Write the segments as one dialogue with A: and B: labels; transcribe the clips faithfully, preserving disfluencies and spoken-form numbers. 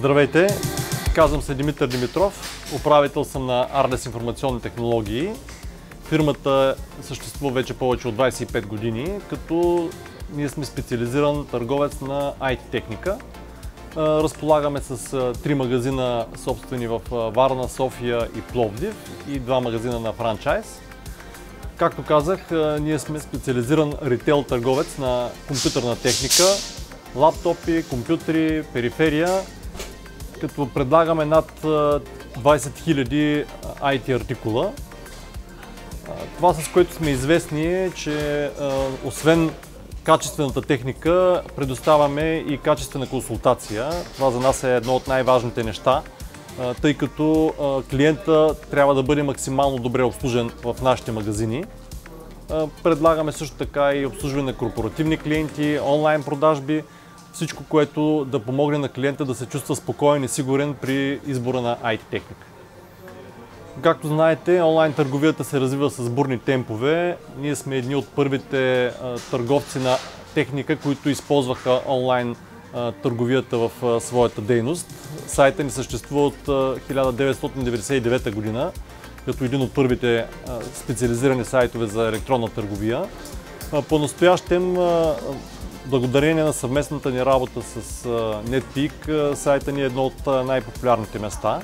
A: Здравейте! Казвам се Димитър Димитров, управител съм на Ardess информационни технологии. Фирмата съществува вече повече от двадесет и пет години, като ние сме специализиран търговец на ай ти техника. Разполагаме с три магазина собствени в Варна, София и Пловдив и два магазина на франчайз. Както казах, ние сме специализиран ритейл търговец на компютърна техника, лаптопи, компютри, периферия, като предлагаме над двадесет хиляди ай ти артикула. Това, с което сме известни, е, че освен качествената техника, предоставяме и качествена консултация. Това за нас е едно от най-важните неща, тъй като клиента трябва да бъде максимално добре обслужен в нашите магазини. Предлагаме също така и обслужване на корпоративни клиенти, онлайн продажби, всичко, което да помогне на клиента да се чувства спокоен и сигурен при избора на ай ти техника. Както знаете, онлайн търговията се развива с бурни темпове. Ние сме едни от първите а, търговци на техника, които използваха онлайн а, търговията в а, своята дейност. Сайтът ни съществува от а, хиляда деветстотин деветдесет и девета година, като един от първите а, специализирани сайтове за електронна търговия. А, по-настоящем, а, благодарение на съвместната ни работа с а, NetPeak, сайта ни е едно от а, най-популярните места.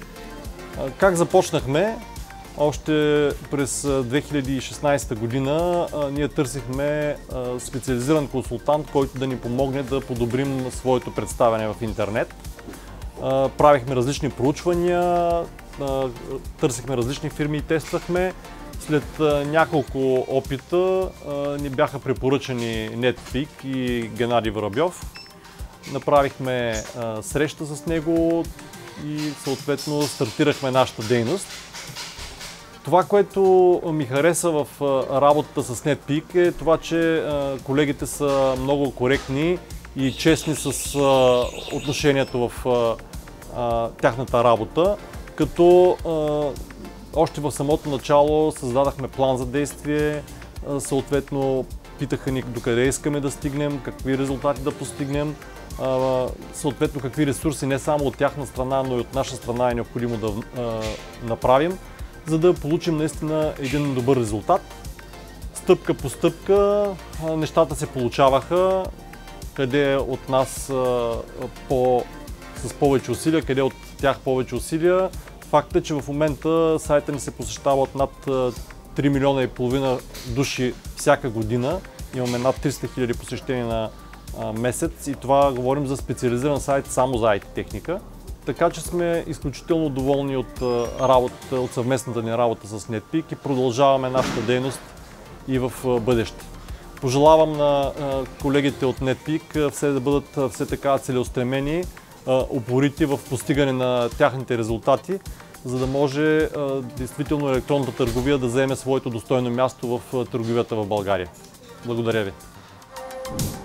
A: Как започнахме? Още през две хиляди и шестнадесета година ние търсихме специализиран консултант, който да ни помогне да подобрим своето представяне в интернет. Правихме различни проучвания, търсихме различни фирми и тествахме. След няколко опита ни бяха препоръчани NetPeak и Геннадий Воробьов. Направихме среща с него и съответно стартирахме нашата дейност. Това, което ми хареса в работата с NetPeak, е това, че колегите са много коректни и честни с отношението в тяхната работа, като още в самото начало създадахме план за действие, съответно питаха ни докъде искаме да стигнем, какви резултати да постигнем. Съответно какви ресурси не само от тяхна страна, но и от наша страна е необходимо да направим, за да получим наистина един добър резултат. Стъпка по стъпка нещата се получаваха, къде от нас по, с повече усилия, къде от тях повече усилия. Факт е, че в момента сайта ни се посещава от над три милиона и половина души всяка година. Имаме над триста хиляди посещения на месец и това говорим за специализиран сайт само за ай ти техника. Така че сме изключително доволни от, работа, от съвместната ни работа с NetPeak и продължаваме нашата дейност и в бъдеще. Пожелавам на колегите от NetPeak все да бъдат все така целеустремени, упорити в постигане на тяхните резултати, за да може действително електронната търговия да заеме своето достойно място в търговията в България. Благодаря ви!